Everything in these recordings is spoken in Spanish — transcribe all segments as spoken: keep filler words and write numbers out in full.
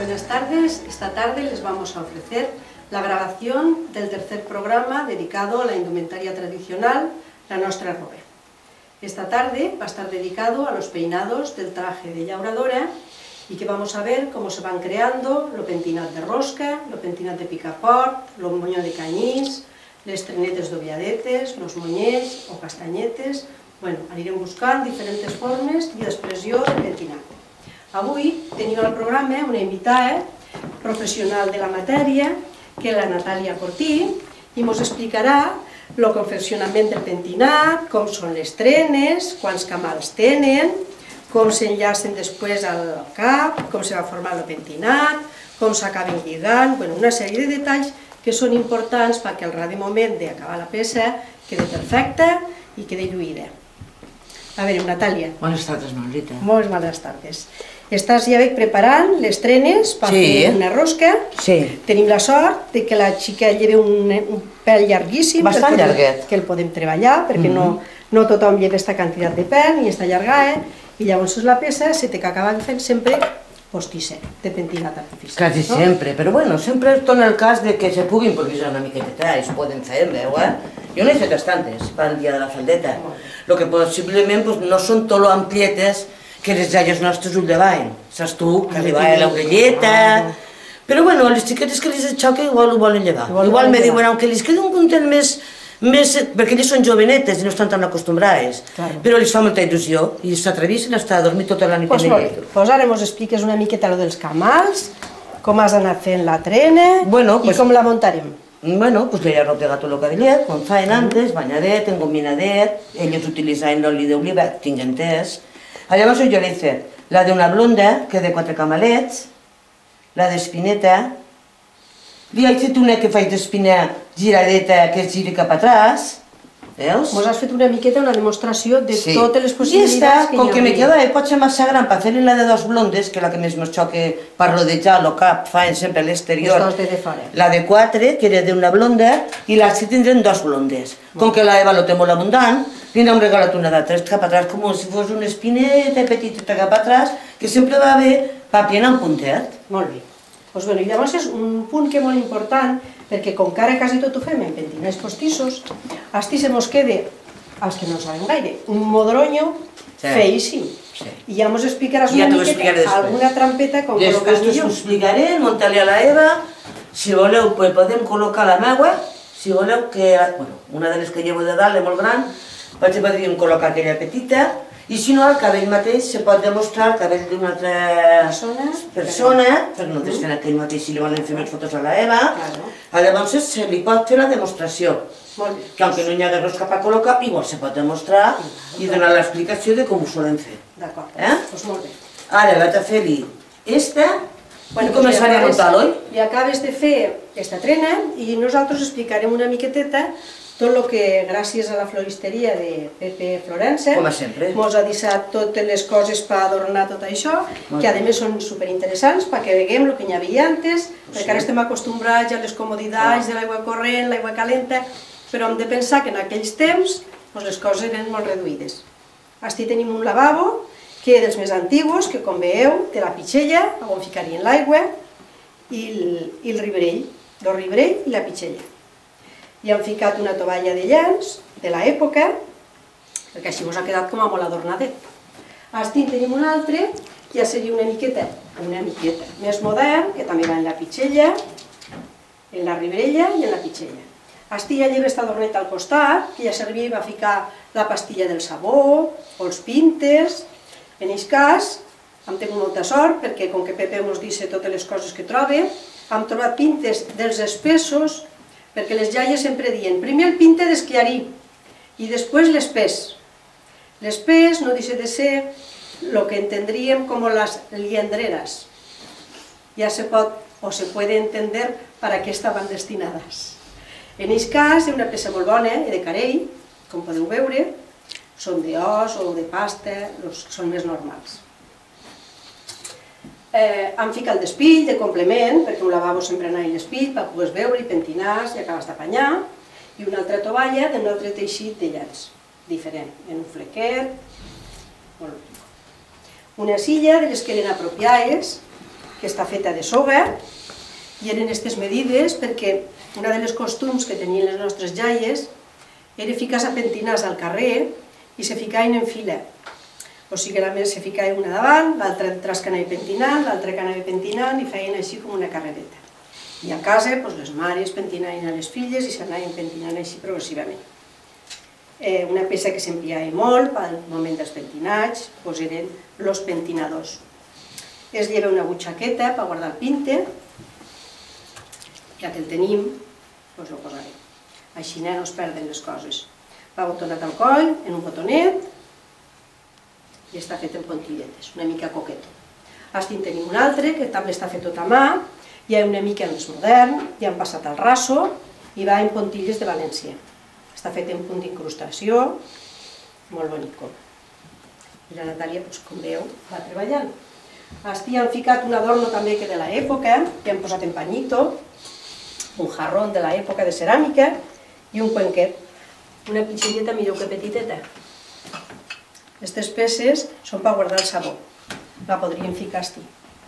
Buenas tardes. Esta tarde les vamos a ofrecer la grabación del tercer programa dedicado a la indumentaria tradicional, la nostra roba. Esta tarde va a estar dedicado a los peinados del traje de llauradora y que vamos a ver cómo se van creando lo pentinat de rosca, lo pentinat de picaport, lo moñó de canyís, les trenetes d'oviadetes, los moñets o castanyetes. Bueno, anirem buscant diferents formes i expressió de pentinat. Avui tenim al programa una invitada professional de la matèria, que és la Natàlia Cortí, i ens explicarà el confeccionament del pentinat, com són les trenes, quants camals tenen, com s'enllacen després al cap, com se va formar el pentinat, com s'acaben lligant, una sèrie de detalls que són importants perquè al darrer moment d'acabar la peça quedi perfecta i quedi lluïda. A veure, Natàlia. Bones tardes, Manolita. Molt bones tardes. Estàs ja veig preparant les trenes per fer una rosca. Sí. Tenim la sort que la xica lleva un pèl llarguíssim. Bastant llarguet. Que el podem treballar, perquè no tothom lleva aquesta quantitat de pèl ni està llargada, i llavors la peça se té que acabar fent sempre postissa, de pentinat artificial. Quasi sempre, però bueno, sempre torna el cas de que se puguin improvisar una miqueta, es poden fer, veu, eh? Jo n'he fet bastantes per al dia de la faldeta. El que possiblement no són tot lo amplietes que les iaies nostres ho llevaven. Saps tu, que li va a l'orelleta... Però bueno, les xiquetes que les xoca igual ho volen llevar. Igual me diuen, aunque les quedi un content més... perquè elles són jovenetes i no estan tan acostumbrades, però els fa molta il·lusió i s'atreveixen a estar a dormir tota la nit en ella. Doncs ara ens expliques una miqueta el dels camals, com has anat fent la trena i com la muntarem. Bueno, pues le he rotegat el cadellet, com feien antes, banyadet, engominadet, ells utilitzaven l'oli d'oliva, tinc entès. Llavors jo l'he fet la d'una blonda, que de quatre camalets, la d'espineta, li he fet una que faig d'espina giradeta, que es giri cap atràs, veus? Ens has fet una miqueta una demostració de totes les possibilitats que hi ha. I esta, com que me queda, pot ser massa gran per fer-li la de dos blondes, que és la que més me xoca per rodejar el cap, feien sempre a l'exterior. Les dos de fora. La de quatre, que era d'una blonda, i les que tindrem dos blondes. Com que la Eva lo té molt abundant, li n'hem regalat una d'altres cap atràs, com si fos una espineta petita cap atràs, que sempre va bé per plenar un puntet. Molt bé. Doncs bé, llavors és un punt que és molt important, perquè com que ara quasi tot ho fem en pentinats postissos, asti se mos queda, als que no saben gaire, un modronyo feíssim. I ja mos explicaràs una miqueta alguna trampeta com col·locar millor. Després us explicaré, muntar-li a la Eva, si voleu podem col·locar la meua, si voleu que, bueno, una de les que llevo de dalt és molt gran, potser podríem col·locar aquella petita, i si no, el cabell mateix se pot demostrar el cabell d'una altra persona, perquè nosaltres fem aquell mateix si li volen fer més fotos a la Eva, llavors se li pot fer la demostració, que aunque no hi hagi res cap a col·locar, igual se pot demostrar i donar l'explicació de com ho solen fer. D'acord, doncs molt bé. Ara vaig a fer-li esta, i començaré a muntar-lo, oi? I acabes de fer aquesta trena i nosaltres explicarem una miqueteta tot el que, gràcies a la floristeria de Pepe Florença, ens ha deixat totes les coses per adornar tot això, que a més són superinteressants perquè veiem el que hi havia antes, perquè ara estem acostumbrats a les comoditats de l'aigua corrent, l'aigua calenta, però hem de pensar que en aquells temps les coses eren molt reduïdes. Aquí tenim un lavabo, que és dels més antics, que com veieu té la pitxella, on ficarien l'aigua, i el ribrell, el ribrell i la pitxella. I hem ficat una tovalla de llenç de l'època, perquè així us ha quedat com a molt adornadet. Aquí tenim un altre, que ja seria una miqueta, una miqueta més modern, que també va en la pitxella, en la ribrella i en la pitxella. Aquí ja lleva està adornet al costat, que ja servia per ficar la pastilla del sabó, o els pintes. En aquest cas, hem tingut molta sort, perquè com que Pepe ens dice totes les coses que troba, hem trobat pintes dels espessos, perquè les iaies sempre diuen, primer el pinte d'esquiarí i després l'espès. L'espès no deixa de ser el que entendríem com les liendreres. Ja se pot o se puede entender per a què estaven destinades. En aquest cas és una peça molt bona, de carell, com podeu veure, són d'os o de pasta, són més normals. Hem ficat el despill de complement, perquè un lavabo sempre anava l'espill per poder veure i pentinar i acabes d'apanyar, i una altra tovalla d'un altre teixit de llenç, diferent, en un flequet. Una silla de les que eren apropiades, que que està feta de soga, i eren aquestes medides perquè una de les costums que tenien les nostres jaies era ficar-se pentinars al carrer i se ficaven en fila. O sigui que la meva se ficava una davant, l'altra detrás que anava pentinant, l'altra que anava pentinant i feien així com una carrereta. I a casa les mares pentinaven a les filles i s'anaven pentinant així progressivament. Una peça que s'empleava molt al moment dels pentinats eren els pentinadors. Es lleva una butxaqueta per guardar el pinte, ja que el tenim, doncs ho posarem. Així no es perden les coses. Va botonat al coll, en un botonet, i està fet en pontilletes, una mica coqueto. Així en tenim un altre, que també està fet tot a mà, ja una mica més modern, ja han passat al raso, i va en pontilles de València. Està fet en punt d'incrustació, molt bonico. I la Natàlia, com veu, va treballant. Així han ficat un adorno també que de l'època, que han posat en pañito, un jarrón de l'època de ceràmica i un cuenquet. Una pitxilleta, mireu que petiteta. Aquestes peces són per guardar el sabó. La podríem ficar així.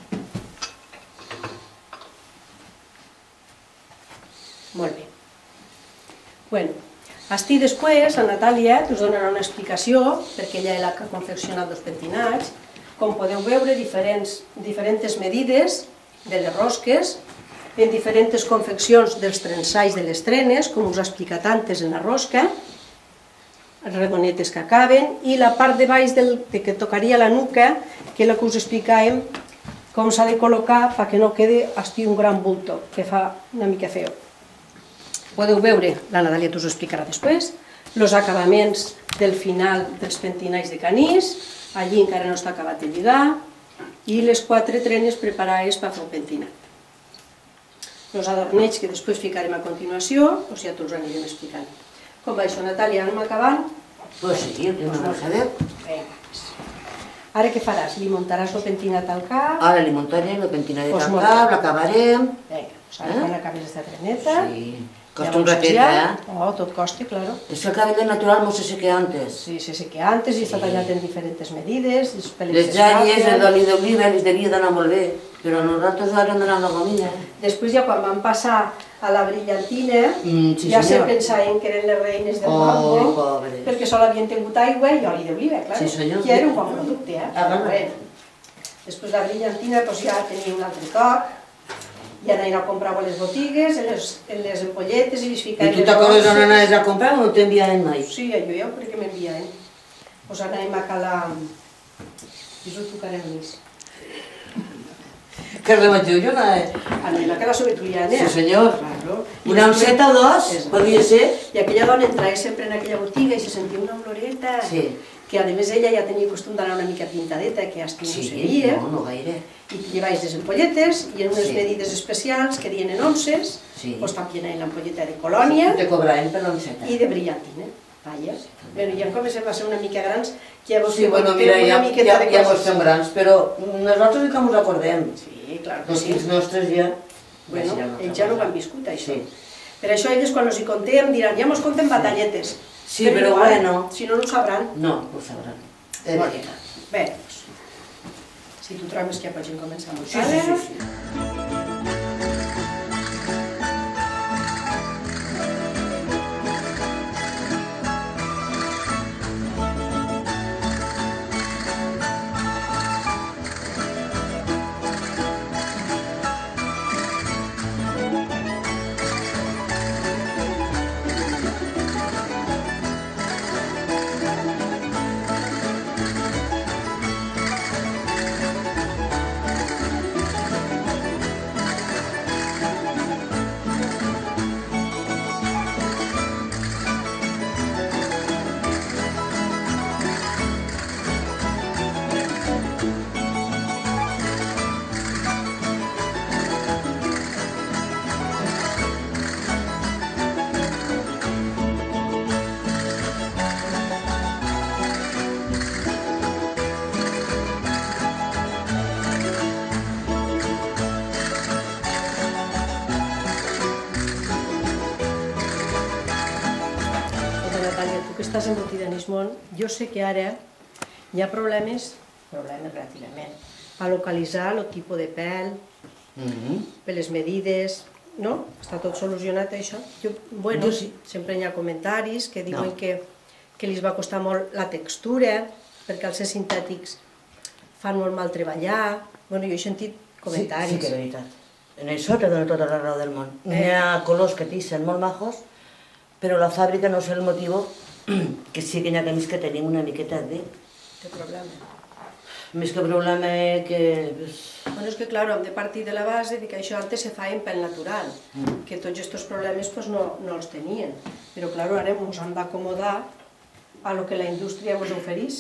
Molt bé. Bueno, així després la Natàlia us donarà una explicació, perquè ella és la que ha confeccionat els pentinats. Com podeu veure, diferents medides de les rosques, en diferents confeccions dels trençalls de les trenes, com us ha explicat antes en la rosca, redonetes que acaben, i la part de baix que tocaria la nuca, que és la que us explicàvem com s'ha de col·locar perquè no quedi un gran bulto, que fa una mica feo. Podeu veure, la Natàlia us ho explicarà després, els acabaments del final dels pentinats de canís, allí encara no està acabat de lligar, i les quatre trenes preparades per fer un pentinat. Els adornets que després ficarem a continuació, doncs ja tots anirem explicant. Com va això, Natàlia? Anem acabant? Doncs sí, ja ens ho sabem. Ara què faràs? Li muntaràs el pentinat al cap? Ara li muntarem el pentinat al cap, l'acabarem. Vinga, ara quan acabes aquesta treneta... Sí, costa un ratet, eh? Oh, tot costa, claro. És que el cabello natural no se seque antes. Sí, se seque antes i està tallat en diferents medides. Les jaies, el d'oli d'oliva, les devia d'anar molt bé, però nosaltres ara hem d'anar a la gomilla. Després ja quan vam passar a la brillantina, ja se pensaven que eren les reines del bambo, perquè sol havien tingut aigua i oli d'oliva, clar. Que era un bon producte, eh? Després la brillantina ja tenia un altre toc, i anaven a comprar a les botigues, en les empolletes i les ficaven... I tu t'acordes on anaves a comprar o no t'enviaven mai? Sí, jo ja crec que m'enviaven. Doncs anàvem a calar... I us ho tocarem més. Que remeteu jo anava... Anàvem a calar sobre Tuliana. Sí, senyor. Una onceta o dos, podria ser. I aquella dona entrava sempre en aquella botiga i se sentia una oloreta. Sí. Que a més ella ja tenia costum d'anar una mica pintadeta, que hasta no seria. No, no gaire. I llevaves les ampolletes i en unes medides especials que dien en onces, doncs també anaven l'ampolleta de colònia te cobraven per l'onceta. I de brillantina. Vaja. Bé, ja comencem a ser una mica grans, que ja vos sí, bueno, mira, ja, ja, ja vos som grans, però nosaltres sí que ens acordem. Sí, clar que sí. Els nostres ja... Bueno, ells ja no ho han viscut, això. Per això elles, quan els hi contem, diran, ja mos contem batalletes. Sí, però bueno... Si no, no ho sabran. No, no ho sabran. Bé, doncs, si tu trobes que ja pots començar a muntar. Sí, sí, sí. Tu que estàs embotida en aquest món, jo sé que ara hi ha problemes, problemes relativament, a localitzar el tipus de pèl, per les medides, no? Està tot solucionat això. Bueno, sempre hi ha comentaris que diuen que que li va costar molt la textura, perquè els sintètics fan molt mal treballar. Bueno, jo he sentit comentaris. Sí, que és veritat. En això te dono tota la raó del món. Hi ha colors que t'ixen molt majos, però la fàbrica no sé el motiu que sí que hi ha camins que tenim una miqueta de... De problema. Més que problema que... Bueno, és que, clar, hem de partir de la base que això antes se feien pel natural, que tots aquests problemes no els tenien. Però, clar, ara ens hem d'acomodar a lo que la indústria ens oferís.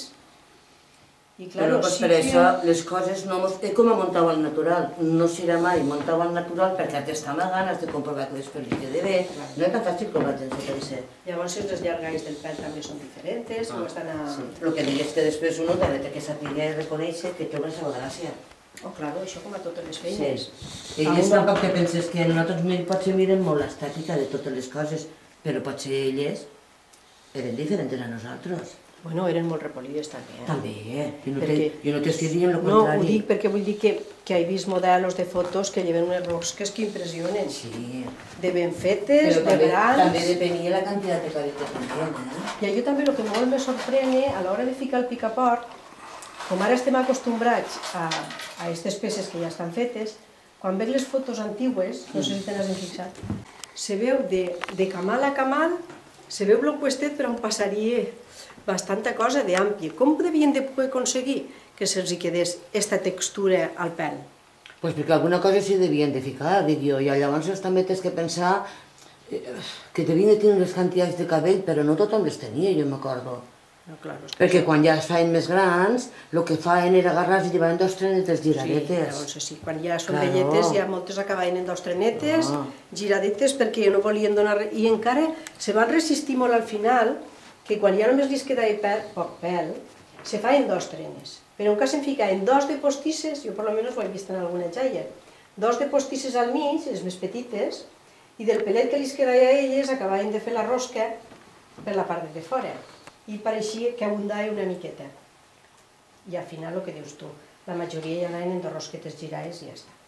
Però per això les coses no... És com a muntar al natural. No serà mai muntar al natural perquè t'està amagant, has de comprovar que després li quede bé. No és tan fàcil com la gent se pensa. Llavors les llargais del pèl també són diferents, o estan a... El que digues que després uno també té que saber reconèixer que té una seva gràcia. Oh, clar, això com a totes les feines. I elles tampoc que penses que nosaltres potser mirem molt l'estètica de totes les coses, però potser elles eren diferents a nosaltres. Bueno, eren molt repolides també. També, jo no t'estic dient el contrari. No, ho dic perquè vull dir que he vist modelos de fotos que lleven unes rosques que impressionen. Sí. De ben fetes, de grans... També depenia la quantitat de cabell que tenien. I a jo també el que molt me sorprèn a l'hora de ficar el picaport, com ara estem acostumbrats a aquestes peces que ja estan fetes, quan veig les fotos antigues, no sé si te n'has fixat, se veu de camal a camal, se veu el cuestet per on passaria bastanta cosa d'àmplia. Com devien de poder aconseguir que se'ls quedés aquesta textura al pèl? Doncs perquè alguna cosa s'hi devien de ficar, dic jo, i llavors també tens que pensar que devien de tenir les quantitats de cabell, però no tothom les tenia, jo m'acordo. Perquè quan ja es feien més grans, el que feien era agarrar-se i llevaven dos trenetes giradetes. Sí, llavors sí, quan ja són velletes, ja moltes acabaven en dos trenetes, giradetes, perquè no volien donar res. I encara se van resistir molt al final, que quan ja només li quedava poc pèl, se feien dos trenes. Però en cas en ficaven dos de postisses, jo per almenys ho he vist en alguna jaia, dos de postisses al mig, les més petites, i del pelet que li quedava a elles acabaven de fer la rosca per la part de fora. I pareixia que abundava una miqueta. I al final el que dius tu, la majoria ja anaven en dos rosquetes girades i ja està.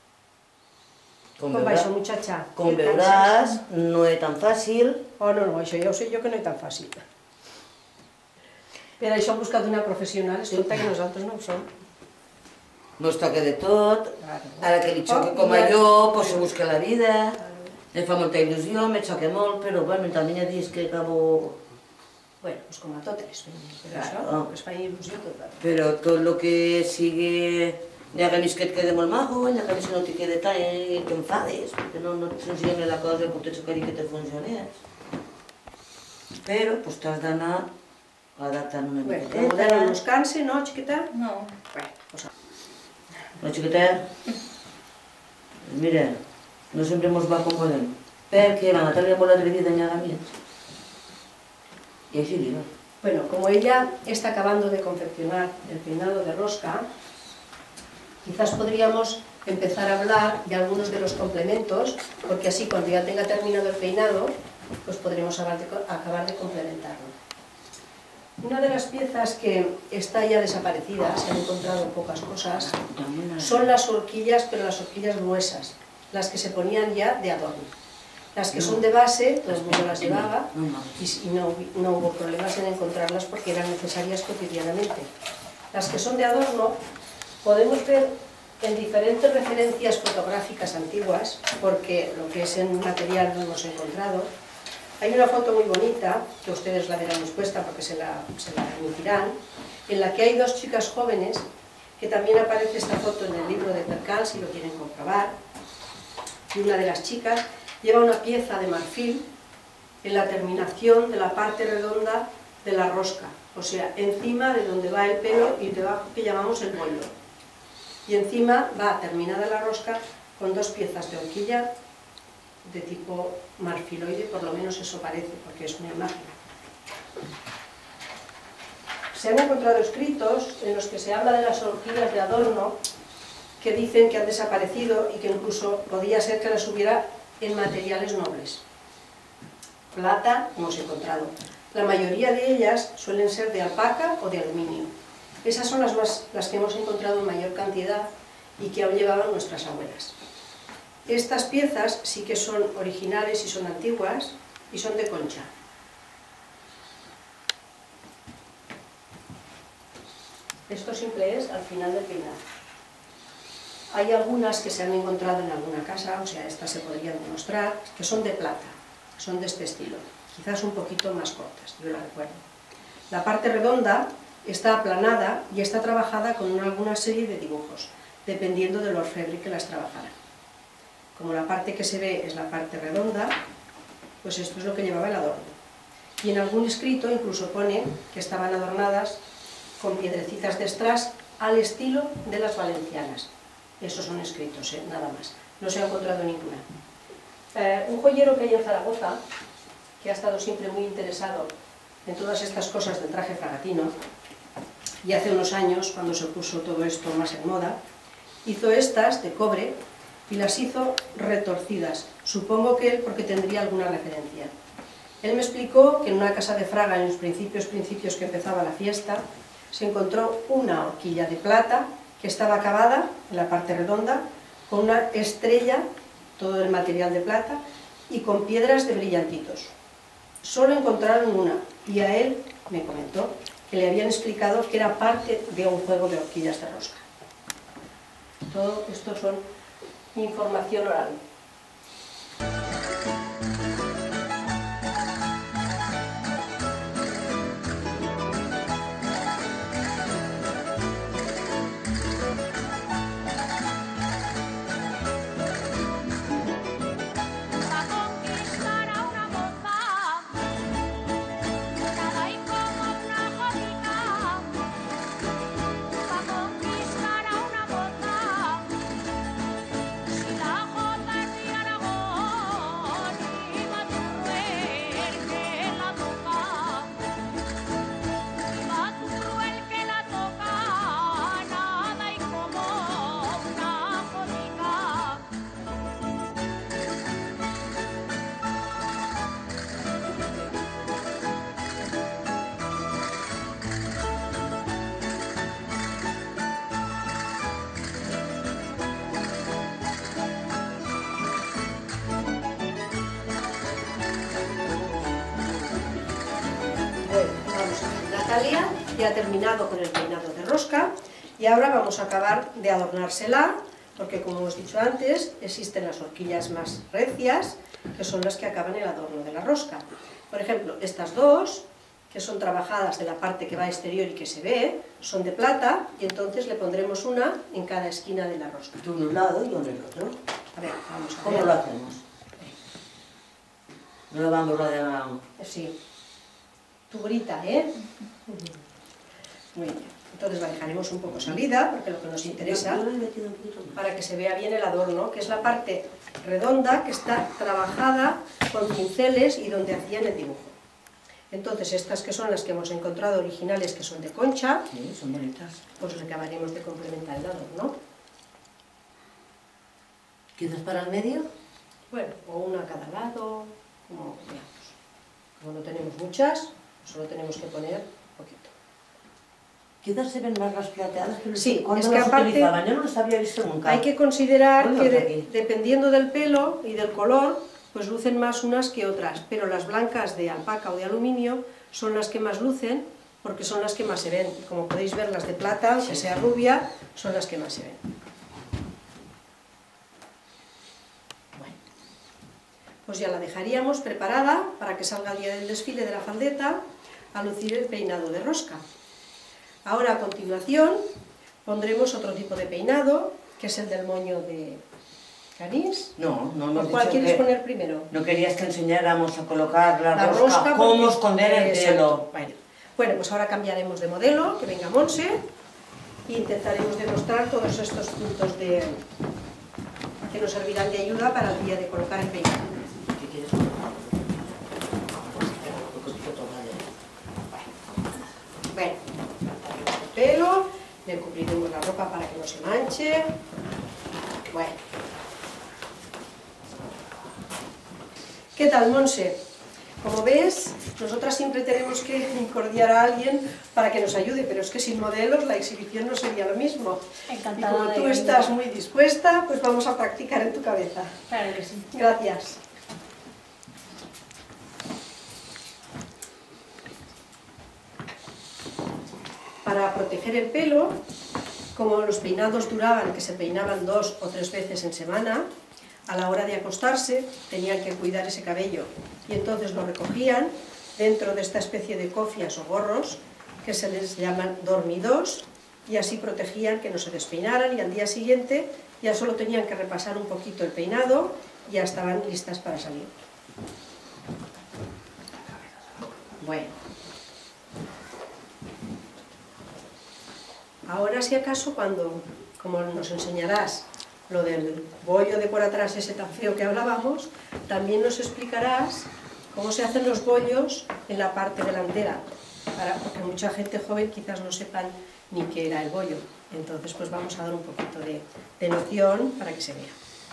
Com va això, muchacha? Com veuràs, no és tan fàcil. Oh, no, no, això ja ho sé jo que no és tan fàcil. Per això hem buscat una professional, escolta, que nosaltres no ho som. No es toca de tot, ara que li xoque com a jo, doncs se busca la vida, em fa molta il·lusió, me xoca molt, però bueno, també hi ha dies que acabo... Bueno, doncs com a totes, per això es fa il·lusió tot. Però tot el que sigui... Hi ha camins que et queda molt maco, hi ha camins que no t'hi queda tant i que enfades, perquè no et funciona la cosa com t'ets queria que te funcionés. Però doncs t'has d'anar adaptant una miqueta. Bé, el model no ens cansa, no, xiqueta? No. Bé, doncs... No, xiqueta? Mira, no sempre mos va com volem, perquè la Natàlia molt atrevida en llegamients. Y así digo. Bueno, como ella está acabando de confeccionar el peinado de rosca, quizás podríamos empezar a hablar de algunos de los complementos, porque así cuando ya tenga terminado el peinado, pues podremos acabar de complementarlo. Una de las piezas que está ya desaparecida, se han encontrado pocas cosas, son las horquillas, pero las horquillas gruesas, las que se ponían ya de adorno. Las que son de base, todo el mundo las llevaba y no, no hubo problemas en encontrarlas porque eran necesarias cotidianamente. Las que son de adorno podemos ver en diferentes referencias fotográficas antiguas, porque lo que es en material no hemos encontrado. Hay una foto muy bonita, que ustedes la verán expuesta porque se la, se la emitirán, en la que hay dos chicas jóvenes, que también aparece esta foto en el libro de Percal, si lo quieren comprobar, y una de las chicas lleva una pieza de marfil en la terminación de la parte redonda de la rosca, o sea, encima de donde va el pelo y debajo que llamamos el bollo. Y encima va terminada la rosca con dos piezas de horquilla de tipo marfiloide, por lo menos eso parece, porque es una imagen. Se han encontrado escritos en los que se habla de las horquillas de adorno que dicen que han desaparecido y que incluso podía ser que las hubiera en materiales nobles. Plata hemos encontrado. La mayoría de ellas suelen ser de alpaca o de aluminio. Esas son las, más, las que hemos encontrado en mayor cantidad y que aún llevaban nuestras abuelas. Estas piezas sí que son originales y son antiguas y son de concha. Esto simple es al final del peinado. Hay algunas que se han encontrado en alguna casa, o sea, estas se podrían demostrar, que son de plata, son de este estilo, quizás un poquito más cortas, yo la recuerdo. La parte redonda está aplanada y está trabajada con una, alguna serie de dibujos, dependiendo del orfebre que las trabajara. Como la parte que se ve es la parte redonda, pues esto es lo que llevaba el adorno. Y en algún escrito incluso pone que estaban adornadas con piedrecitas de strass al estilo de las valencianas. Esos son escritos, ¿eh? Nada más. No se ha encontrado ninguna. Eh, un joyero que hay en Zaragoza, que ha estado siempre muy interesado en todas estas cosas del traje fragatino, y hace unos años, cuando se puso todo esto más en moda, hizo estas de cobre y las hizo retorcidas. Supongo que él porque tendría alguna referencia. Él me explicó que en una casa de Fraga, en los principios, principios que empezaba la fiesta, se encontró una horquilla de plata que estaba acabada en la parte redonda, con una estrella, todo el material de plata, y con piedras de brillantitos. Solo encontraron una, y a él me comentó que le habían explicado que era parte de un juego de horquillas de rosca. Todo esto son información oral. Natalia ya ha terminado con el peinado de rosca y ahora vamos a acabar de adornársela, porque como hemos dicho antes, existen las horquillas más recias, que son las que acaban el adorno de la rosca. Por ejemplo, estas dos, que son trabajadas de la parte que va exterior y que se ve, son de plata, y entonces le pondremos una en cada esquina de la rosca. De un lado y de otro. A ver, vamos a ver. ¿Cómo lo hacemos? No lo vamos a rodear. Sí. Tu grita, ¿eh? Muy bien. Entonces la dejaremos un poco salida, porque lo que nos interesa, para que se vea bien el adorno, que es la parte redonda que está trabajada con pinceles y donde hacían el dibujo. Entonces estas que son las que hemos encontrado originales, que son de concha, sí, son bonitas, pues le acabaremos de complementar el adorno. ¿Quizás para el medio? Bueno, o una a cada lado, como veamos. Como no tenemos muchas, solo tenemos que poner un poquito. Quizás se ven más las plateadas que sí, cuando es que las aparte utilizaban. Yo no los había visto nunca. Hay que considerar Ponlos que de, aquí. dependiendo del pelo y del color, pues lucen más unas que otras, pero las blancas de alpaca o de aluminio son las que más lucen, porque son las que más se ven. Como podéis ver, las de plata, aunque sea rubia, son las que más se ven. Bueno, pues ya la dejaríamos preparada para que salga el día del desfile de la faldeta a lucir el peinado de rosca. Ahora, a continuación, pondremos otro tipo de peinado, que es el del moño de canís. No, no hemos ¿Cuál dicho quieres que poner primero? No querías que enseñáramos a colocar la, La rosca, rosca cómo porque- esconder el Exacto. pelo. Bueno. Bueno, pues ahora cambiaremos de modelo, que venga Monse, e intentaremos demostrar todos estos puntos de, que nos servirán de ayuda para el día de colocar el peinado. ¿Qué quieres? Bueno, plantaremos el pelo, le cubriremos la ropa para que no se manche. Bueno. ¿Qué tal, Monse? Como ves, nosotras siempre tenemos que incordiar a alguien para que nos ayude, pero es que sin modelos la exhibición no sería lo mismo. Encantada. Y como tú de estás ayudar. muy dispuesta, pues vamos a practicar en tu cabeza. Claro que sí. Gracias. Para proteger el pelo, como los peinados duraban, que se peinaban dos o tres veces en semana, a la hora de acostarse tenían que cuidar ese cabello y entonces lo recogían dentro de esta especie de cofias o gorros que se les llaman dormidos y así protegían que no se despeinaran y al día siguiente ya solo tenían que repasar un poquito el peinado y ya estaban listas para salir. Bueno. Ahora, si acaso, cuando, como nos enseñarás lo del bollo de por atrás, ese tan feo que hablábamos, también nos explicarás cómo se hacen los bollos en la parte delantera, para, porque mucha gente joven quizás no sepan ni qué era el bollo. Entonces, pues vamos a dar un poquito de, de noción para que se vea.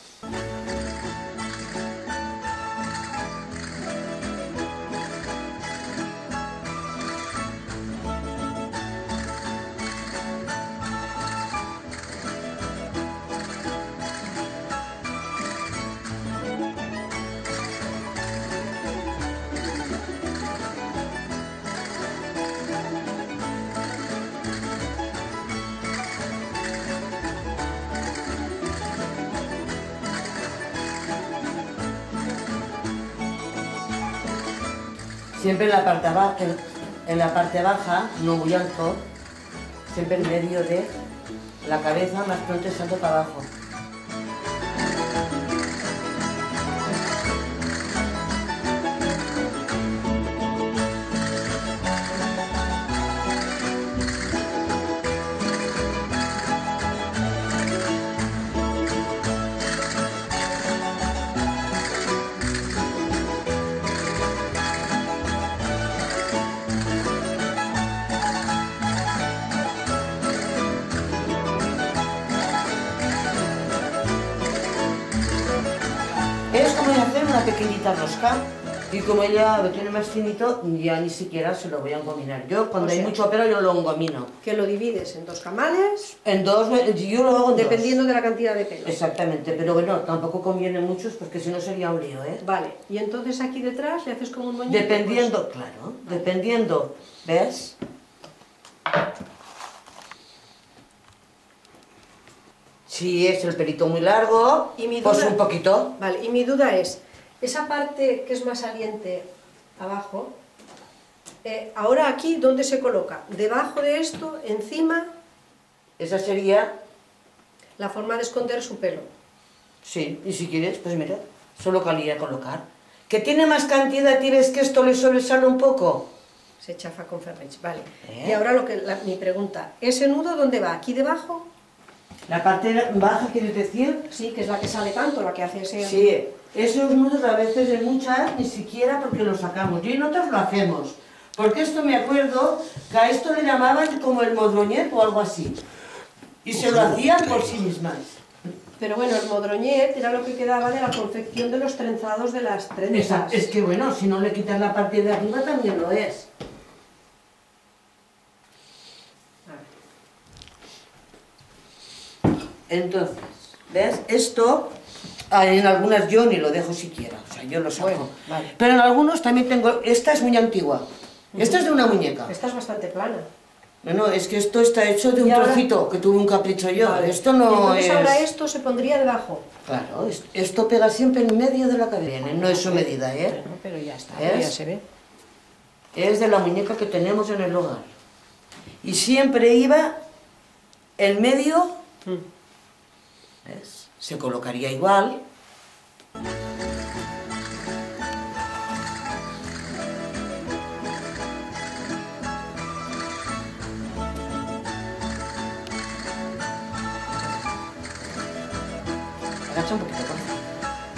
Siempre en la parte baja, en, en la parte baja, no muy alto, siempre en medio de la cabeza, más pronto salto para abajo. Es como hacer una pequeñita rosca y como ella lo tiene más finito, ya ni siquiera se lo voy a engominar. Yo cuando O hay sea, mucho pelo yo lo engomino. Que lo divides en dos camales, En dos, yo lo hago en dependiendo dos. de la cantidad de pelo. Exactamente, pero bueno, tampoco conviene muchos porque si no sería un lío, ¿eh? Vale, y entonces aquí detrás le haces como un moñito. Dependiendo, claro, dependiendo, ¿ves? Si es el pelito muy largo, Y mi pues duda- un poquito. Vale, y mi duda es, esa parte que es más saliente abajo, eh, ahora aquí, ¿dónde se coloca? ¿Debajo de esto? ¿Encima? Esa sería, La forma de esconder su pelo. sí, y si quieres, pues mira, solo calía colocar. ¿Que tiene más cantidad y ves que esto le sobresale un poco? Se chafa con Ferrech, vale. ¿Eh? Y ahora lo que, la- mi pregunta, ¿ese nudo dónde va? ¿Aquí debajo? La parte baja, ¿quieres decir? Sí, que es la que sale tanto, la que hace ese... Sí, esos nudos a veces en muchas ni siquiera porque los sacamos, y en otras lo hacemos. Porque esto me acuerdo que a esto le llamaban como el modroñet o algo así. Y se lo hacían por sí mismas. Pero bueno, el modroñet era lo que quedaba de la confección de los trenzados de las trenzas. Esa- es que bueno, si no le quitas la parte de arriba también lo es. Entonces, ¿ves? Esto, ah, en algunas yo ni lo dejo siquiera, o sea, yo lo saco. Bueno, vale. Pero en algunos también tengo, esta es muy antigua. Esta es de una muñeca. Esta es bastante plana. No, no, es que esto está hecho de un Y ahora- trocito que tuve un capricho yo. Vale. Esto Y no entonces es... ahora esto se pondría debajo. Claro, es- esto pega siempre en medio de la cabeza, no es su medida, ¿eh? Bueno, pero ya está, ¿Ves? ya se ve. Es de la muñeca que tenemos en el hogar. Y siempre iba en medio, Mm. ¿ves? Se colocaría igual. Agacha un poquito, por favor.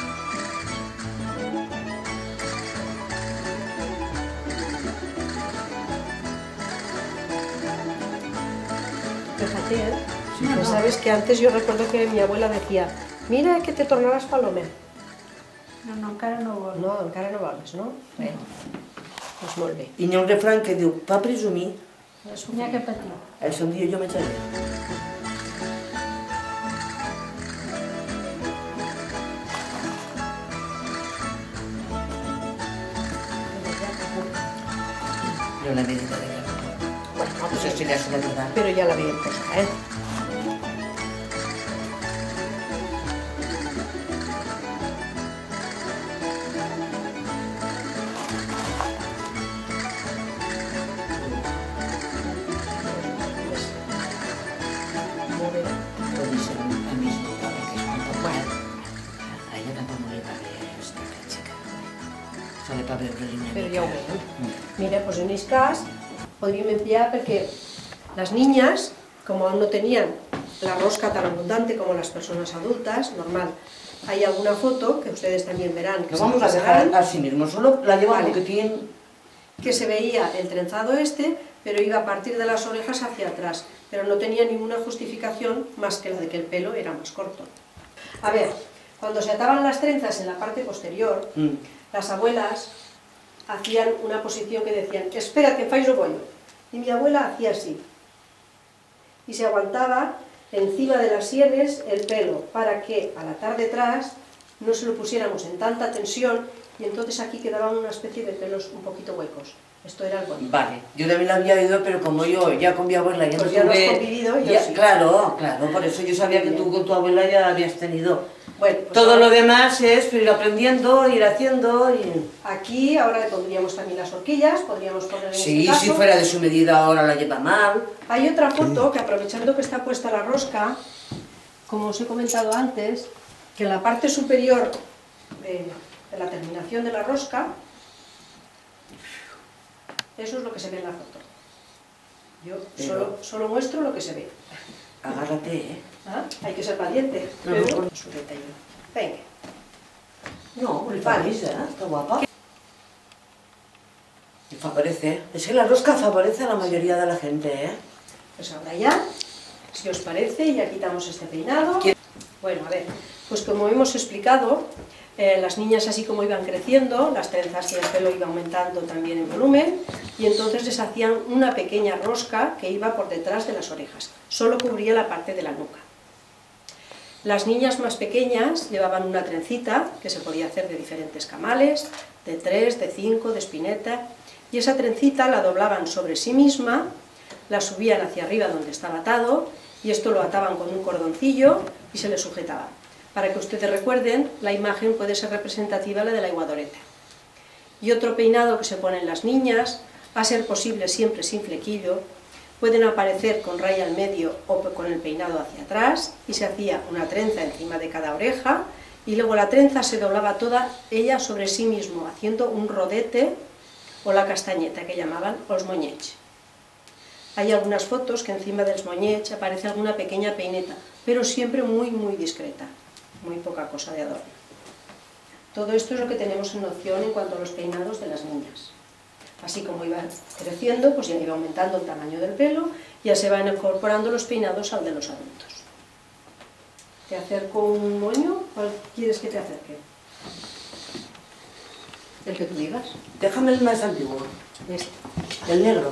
Fíjate, ¿eh? Sí, Que no. sabes que antes yo recuerdo que mi abuela decía, mira que te tornarás paloma. No, no, encara no vols. No, encara no vols, no? Bé, doncs molt bé. I n'hi ha un refrany que diu, pa presumir... N'hi ha que patir. Això un dia jo menjaré. I una medida de carn. Bueno, no sé si li ha sonat tant. Però ja l'havíem posat, eh? Pero ya ho veiem. Mira, pues en este caso podríem emplear porque las niñas, como aún no tenían la rosca tan abundante como las personas adultas, normal, hay alguna foto que ustedes también verán. Que lo vamos a dejar así mismo, solo la llevo vale. Un poquitín. Que se veía el trenzado este, pero iba a partir de las orejas hacia atrás, pero no tenía ninguna justificación más que la de que el pelo era más corto. A ver, cuando se ataban las trenzas en la parte posterior, mm. las abuelas hacían una posición que decían, espera que fais o bollo. Y mi abuela hacía así. Y se aguantaba encima de las sienes el pelo para que al atar detrás no se lo pusiéramos en tanta tensión y entonces aquí quedaban una especie de pelos un poquito huecos. Esto era el bollo. Vale, yo también lo había oído, pero como yo ya con mi abuela ya pues no ya tuve... lo has convivido, yo ya, sí. Claro, claro, por eso yo sabía que tú con tu abuela ya habías tenido... Bueno, pues todo ahora, lo demás es ir aprendiendo, ir haciendo y... Aquí ahora le pondríamos también las horquillas, podríamos poner en sí, este caso. Si fuera de su medida ahora la lleva mal. Hay otra foto que aprovechando que está puesta la rosca, como os he comentado antes, que en la parte superior de, de la terminación de la rosca, eso es lo que se ve en la foto. Yo Pero... solo, solo muestro lo que se ve. Agárrate, ¿eh? ¿Ah? Hay que ser valiente. No, pero... no, no. Sujeta yo. Venga. No, muy vale. Está guapa. Y favorece. Es que la rosca favorece a la mayoría de la gente, ¿eh? Pues ahora ya, si os parece, ya quitamos este peinado. ¿Quién? Bueno, a ver, pues como hemos explicado, eh, las niñas así como iban creciendo, las trenzas y el pelo iba aumentando también en volumen, y entonces les hacían una pequeña rosca que iba por detrás de las orejas, solo cubría la parte de la nuca. Las niñas más pequeñas llevaban una trencita que se podía hacer de diferentes camales, de tres, de cinco, de espineta, y esa trencita la doblaban sobre sí misma, la subían hacia arriba donde estaba atado, y esto lo ataban con un cordoncillo y se le sujetaban. Para que ustedes recuerden, la imagen puede ser representativa la de la iguadoreta. Y otro peinado que se ponen las niñas, a ser posible siempre sin flequillo, pueden aparecer con raya al medio o con el peinado hacia atrás, y se hacía una trenza encima de cada oreja, y luego la trenza se doblaba toda ella sobre sí mismo, haciendo un rodete o la castañeta que llamaban els moñets. Hay algunas fotos que encima del moñets aparece alguna pequeña peineta, pero siempre muy muy discreta, muy poca cosa de adorno. Todo esto es lo que tenemos en noción en cuanto a los peinados de las niñas. Así como iba creciendo, pues ya iba aumentando el tamaño del pelo, ya se van incorporando los peinados al de los adultos. ¿Te acerco un moño? ¿Cuál quieres que te acerque? El que tú digas. Déjame el más antiguo. Este. El negro.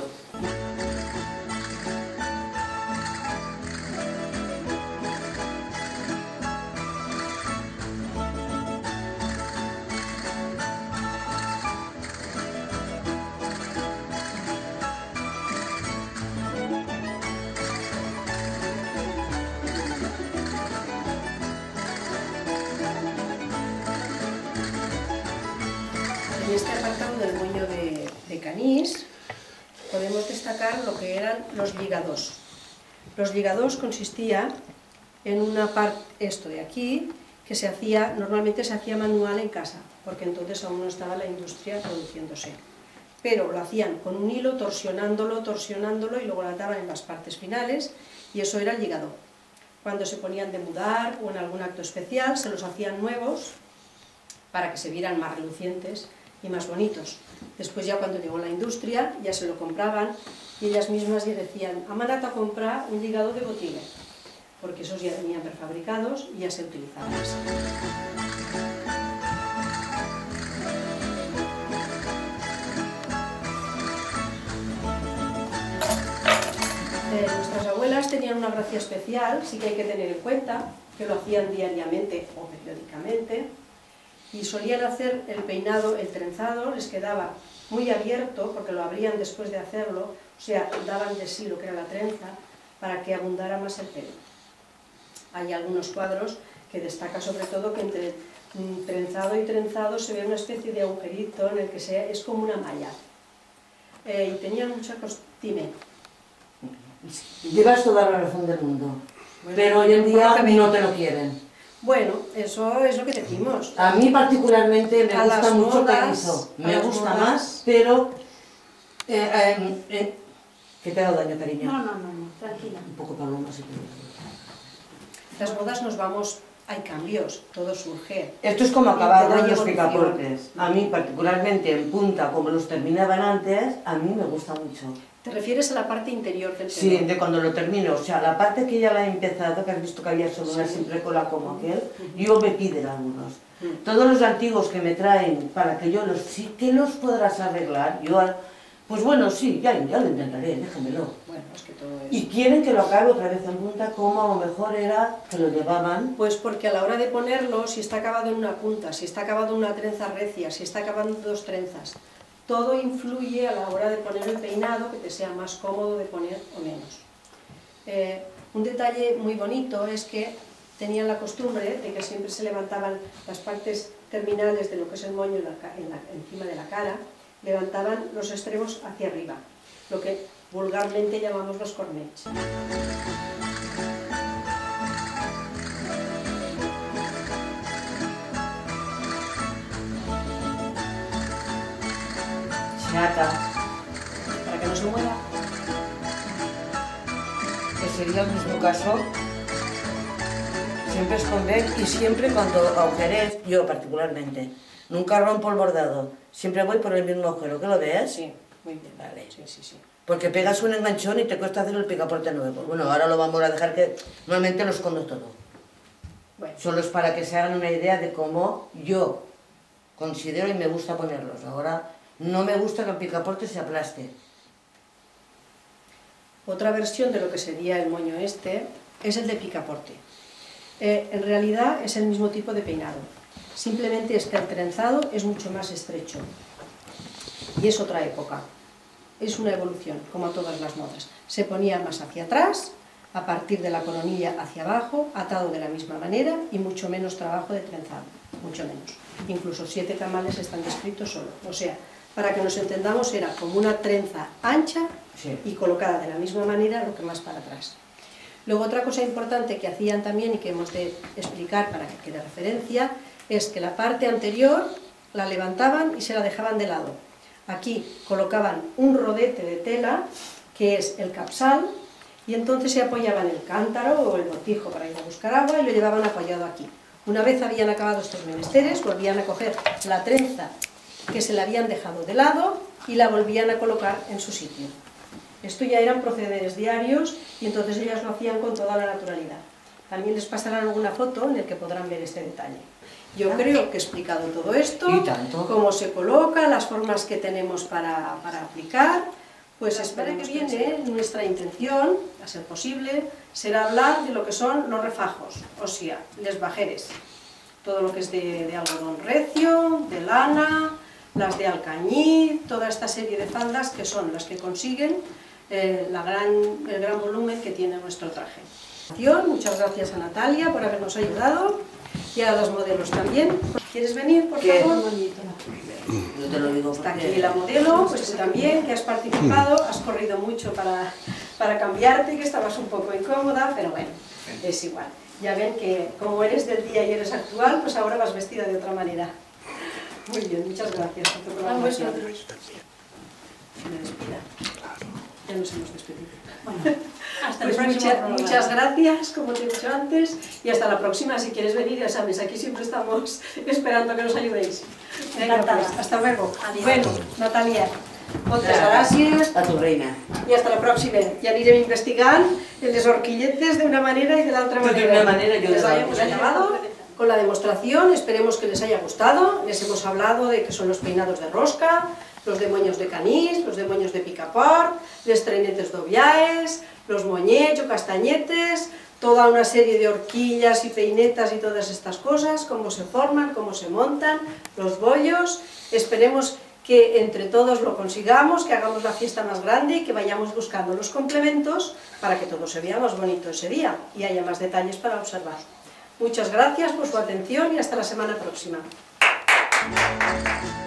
En este apartado del moño de, de canís podemos destacar lo que eran los ligados. Los ligados consistía en una parte, esto de aquí, que se hacía, normalmente se hacía manual en casa, porque entonces aún no estaba la industria produciéndose. Pero lo hacían con un hilo, torsionándolo, torsionándolo, y luego lo ataban en las partes finales, y eso era el ligado. Cuando se ponían de mudar o en algún acto especial, se los hacían nuevos para que se vieran más relucientes y más bonitos. Después ya cuando llegó la industria, ya se lo compraban y ellas mismas ya decían, hem anat a comprar un lligado de botiga, porque esos ya venían prefabricados y ya se utilizaban así. nuestras abuelas tenían una gracia especial, sí que hay que tener en cuenta, que lo hacían diariamente o periódicamente, y solían hacer el peinado, el trenzado, les quedaba muy abierto, porque lo abrían después de hacerlo, o sea, daban de sí lo que era la trenza, para que abundara más el pelo. Hay algunos cuadros que destaca sobre todo que entre trenzado y trenzado se ve una especie de agujerito en el que se, es como una malla. Eh, y tenían mucha costumbre. Llevas toda la razón del mundo, bueno, pero hoy en día no te lo quieren. Bueno, eso es lo que decimos. A mí particularmente me a gusta mucho modas, Carizo, me gusta modas. más, pero... Eh, eh, eh, ¿Qué te ha dado daño, cariño? No, no, no, no, tranquila. Un poco paloma, si Las bodas nos vamos... Hay cambios, todo surge. Esto es como acabar los picaportes. A mí, particularmente en punta, como los terminaban antes, a mí me gusta mucho. ¿Te refieres a la parte interior del pelo? Sí, de cuando lo termino. O sea, la parte que ya la he empezado, que has visto que había solo una sí. simple cola como aquel, uh-huh. yo me piden algunos. Uh-huh. Todos los antiguos que me traen para que yo los... Sí que los podrás arreglar, yo... Pues bueno, sí, ya, ya lo intentaré, déjamelo. Bueno, es que todo es... Y quieren que lo acabe otra vez en punta, como a lo mejor era que lo llevaban. Pues porque a la hora de ponerlo, si está acabado en una punta, si está acabado en una trenza recia, si está acabado en dos trenzas, todo influye a la hora de poner el peinado, que te sea más cómodo de poner o menos. Eh, un detalle muy bonito es que tenían la costumbre de que siempre se levantaban las partes terminales de lo que es el moño en la, en la, encima de la cara, levantaban los extremos hacia arriba, lo que vulgarmente llamamos los cornets. Chata. Para que no se mueva. Que sería el mismo caso. Siempre esconder y siempre cuando agujeres, yo particularmente, nunca rompo el bordado. Siempre voy por el mismo agujero, ¿qué lo ves? Sí, muy bien. Vale. Sí, sí, sí. Porque pegas un enganchón y te cuesta hacer el picaporte nuevo. Bueno, ahora lo vamos a dejar que... Normalmente lo escondo todo. Bueno. Solo es para que se hagan una idea de cómo yo considero y me gusta ponerlos. Ahora, no me gusta que el picaporte se aplaste. Otra versión de lo que sería el moño este es el de picaporte. Eh, en realidad es el mismo tipo de peinado. Simplemente este trenzado es mucho más estrecho y es otra época, es una evolución, como todas las modas. Se ponía más hacia atrás, a partir de la coronilla hacia abajo, atado de la misma manera y mucho menos trabajo de trenzado, mucho menos. Incluso siete camales están descritos solo, o sea, para que nos entendamos era como una trenza ancha sí. y colocada de la misma manera, lo que más para atrás. Luego otra cosa importante que hacían también y que hemos de explicar para que quede referencia, es que la parte anterior la levantaban y se la dejaban de lado. Aquí colocaban un rodete de tela, que es el capsal, y entonces se apoyaban el cántaro o el botijo para ir a buscar agua y lo llevaban apoyado aquí. Una vez habían acabado estos menesteres, volvían a coger la trenza que se la habían dejado de lado y la volvían a colocar en su sitio. Esto ya eran procederes diarios y entonces ellas lo hacían con toda la naturalidad. También les pasarán alguna foto en la que podrán ver este detalle. Yo creo que he explicado todo esto, cómo se coloca, las formas que tenemos para, para aplicar. Pues espero que viene, nuestra intención, a ser posible, será hablar de lo que son los refajos, o sea, les bajeres. Todo lo que es de, de algodón recio, de lana, las de alcañiz, toda esta serie de faldas que son las que consiguen eh, la gran, el gran volumen que tiene nuestro traje. Muchas gracias a Natalia por habernos ayudado y a los modelos también. ¿Quieres venir, por favor? Yo te lo digo. Está aquí la modelo, pues tú también, que has participado, has corrido mucho para, para cambiarte, que estabas un poco incómoda, pero bueno, es igual. Ya ven que como eres del día y eres actual, pues ahora vas vestida de otra manera. Muy bien, muchas gracias por tu colaboración. Me despida. Ya nos hemos despedido. Bueno, hasta pues mucha, muchas gracias, como te he dicho antes, y hasta la próxima. Si quieres venir, ya sabes, aquí siempre estamos esperando que nos ayudéis. Venga, pues, hasta luego. Adiós. Bueno, Natalia, moltes gràcies. A tu reina. I hasta la pròxima. Ja anirem investigant les horquilletes d'una manera i de l'altra manera. De una manera i de l'altra. Les habíamos acabado. con la demostración, esperemos que les haya gustado. Les hemos hablado de que son los peinados de rosca, los de moños de canís, los de moños de picaport, les trenetes d'oviaes, los moñets o castañetes, toda una serie de horquillas y peinetas y todas estas cosas, cómo se forman, cómo se montan, los bollos. Esperemos que entre todos lo consigamos, que hagamos la fiesta más grande y que vayamos buscando los complementos para que todo se vea más bonito ese día y haya más detalles para observar. Muchas gracias por su atención y hasta la semana próxima.